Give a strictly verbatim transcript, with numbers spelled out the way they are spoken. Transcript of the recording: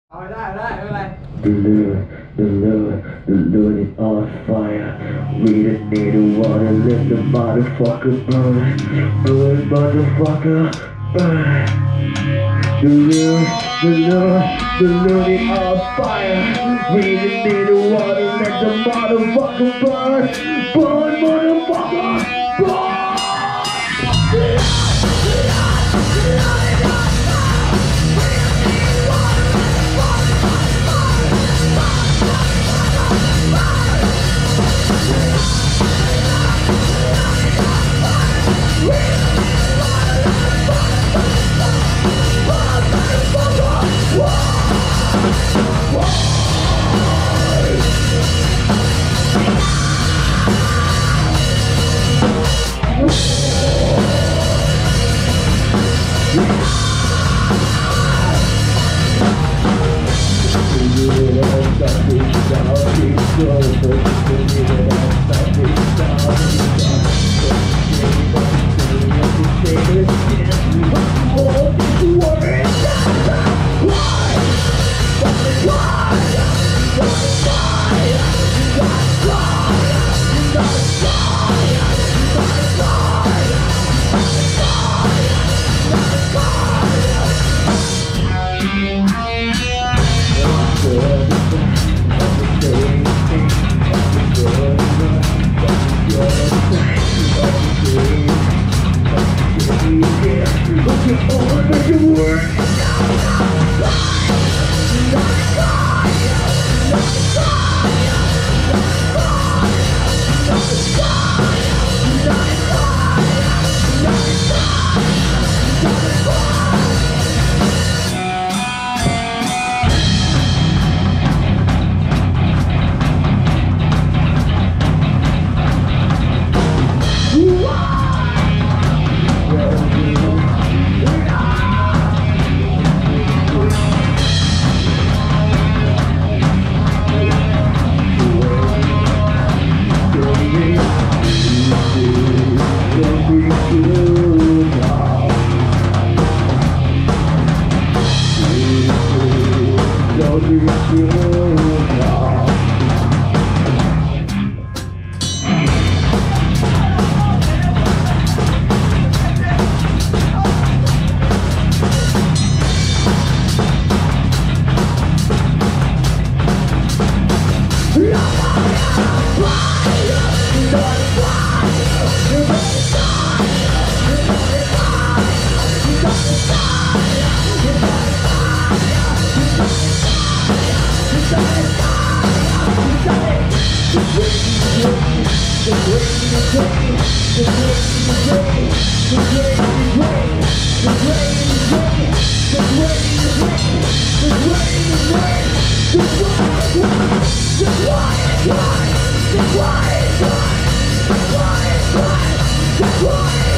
เอาไม่ได้ไม่ได้ไม่เป็นไร The Lord, the Lord, the Lord is on fire. We just need the water, let the motherfucker burn. Burn, motherfucker, burn. The Lord, the Lord, the Lord is on fire. We just need the water, let the motherfucker burn. Burn, motherfucker, burn. Why?